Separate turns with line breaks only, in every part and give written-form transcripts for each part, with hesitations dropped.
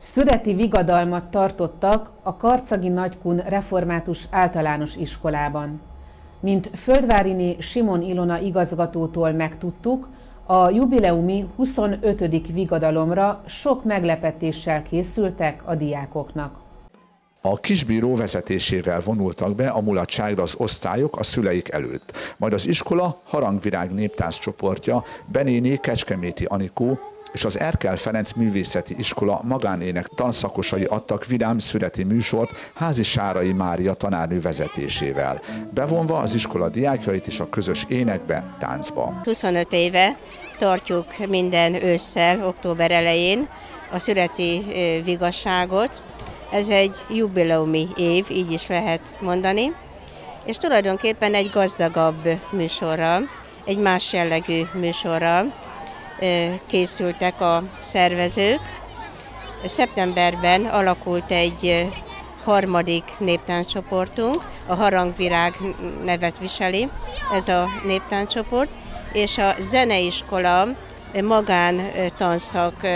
Szüreti vigadalmat tartottak a Karcagi Nagykun Református Általános Iskolában. Mint Földváriné Simon Ilona igazgatótól megtudtuk, a jubileumi 25. vigadalomra sok meglepetéssel készültek a diákoknak.
A kisbíró vezetésével vonultak be a mulatságra az osztályok a szüleik előtt. Majd az iskola Harangvirág néptánccsoportja, Benéné Kecskeméti Anikó és az Erkel Ferenc Művészeti Iskola magánének tanszakosai adtak vidám szüreti műsort Házi Sárai Mária tanárnő vezetésével, bevonva az iskola diákjait is a közös énekbe, táncba.
25 éve tartjuk minden ősszel, október elején a szüreti vigasságot. Ez egy jubileumi év, így is lehet mondani, és tulajdonképpen egy gazdagabb műsorral, egy más jellegű műsorral készültek a szervezők. Szeptemberben alakult egy harmadik néptánccsoportunk, a Harangvirág nevet viseli ez a néptánccsoport, és a zeneiskola magántanszak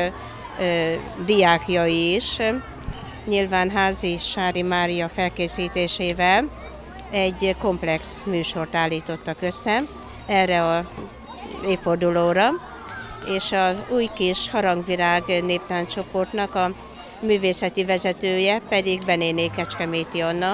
diákjai is, nyilván Házi Sári Mária felkészítésével egy komplex műsort állítottak össze erre az évfordulóra, és az új kis Harangvirág néptánccsoportnak a művészeti vezetője pedig Benéné Kecskeméti Anna.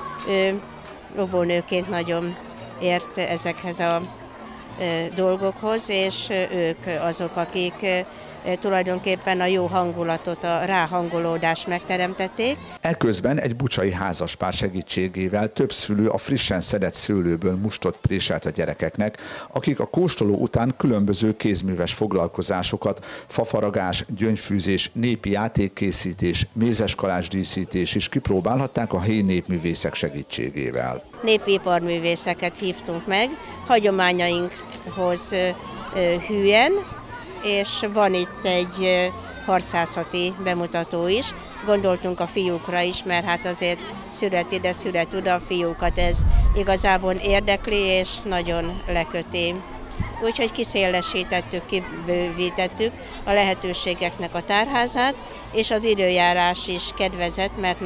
Ő óvónőként nagyon ért ezekhez a dolgokhoz, és ők azok, akik tulajdonképpen a jó hangulatot, a ráhangolódást megteremtették.
Eközben egy bucsai házaspár segítségével több szülő a frissen szedett szőlőből mustot préselt a gyerekeknek, akik a kóstoló után különböző kézműves foglalkozásokat, fafaragás, gyöngyfűzés, népi játékkészítés, mézeskalásdíszítés is kipróbálhatták a helyi népművészek segítségével.
Népi iparművészeket hívtunk meg, hagyományainkhoz hűen, és van itt egy harcászati bemutató is. Gondoltunk a fiúkra is, mert hát azért szület ide, szület oda, a fiúkat ez igazából érdekli, és nagyon leköti. Úgyhogy kiszélesítettük, kibővítettük a lehetőségeknek a tárházát, és az időjárás is kedvezett, mert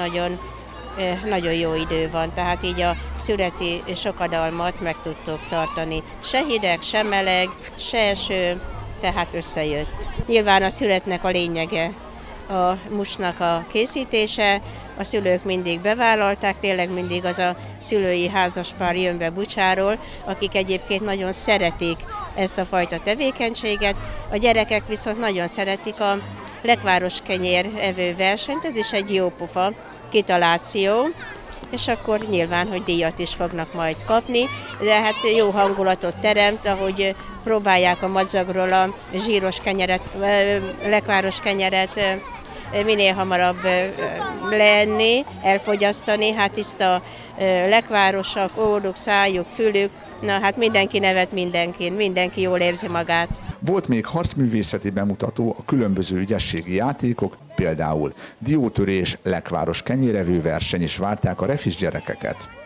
nagyon jó idő van, tehát így a szüreti sokadalmat meg tudtuk tartani. Se hideg, se meleg, se eső, tehát összejött. Nyilván a születnek a lényege a mustnak a készítése, a szülők mindig bevállalták, tényleg mindig az a szülői házaspár jön be Bucsáról, akik egyébként nagyon szeretik ezt a fajta tevékenységet, a gyerekek viszont nagyon szeretik a lekváros kenyér evő versenyt, ez is egy jó pofa kitaláció, és akkor nyilván, hogy díjat is fognak majd kapni, de hát jó hangulatot teremt, ahogy próbálják a madzagról a zsíros kenyeret, lekváros kenyeret minél hamarabb leenni, elfogyasztani, hát tiszta lekvárosak, órduk, szájuk, fülük, na hát mindenki nevet mindenkin, mindenki jól érzi magát.
Volt még harcművészeti bemutató, a különböző ügyességi játékok, például diótörés, lekváros kenyérevő verseny is várták a refis gyerekeket.